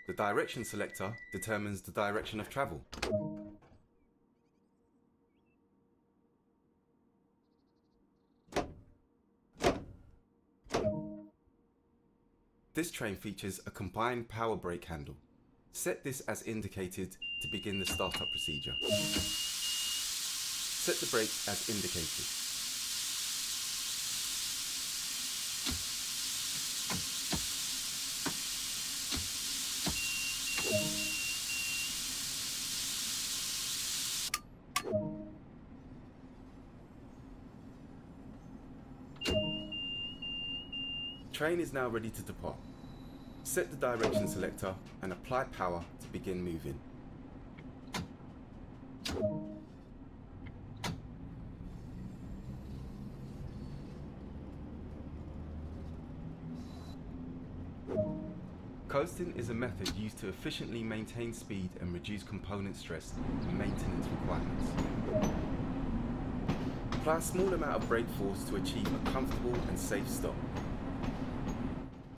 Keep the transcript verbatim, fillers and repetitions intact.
The direction selector determines the direction of travel. This train features a combined power brake handle. Set this as indicated to begin the startup procedure. Set the brakes as indicated. Train is now ready to depart. Set the direction selector and apply power to begin moving. Coasting is a method used to efficiently maintain speed and reduce component stress and maintenance requirements. Apply a small amount of brake force to achieve a comfortable and safe stop.